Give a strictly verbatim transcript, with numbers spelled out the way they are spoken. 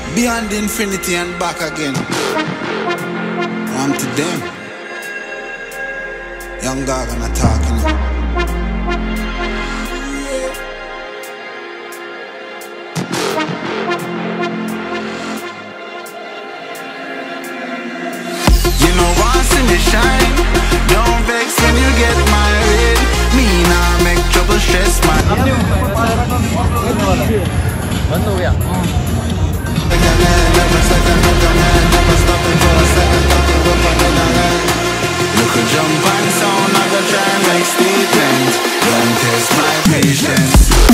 Beyond infinity and back again. On to them. Young dog and talking. You know once in the shine, don't vex when you get married. Me nah make trouble stress man. Look a jump and sound, I go try and make statement. Don't test my patience.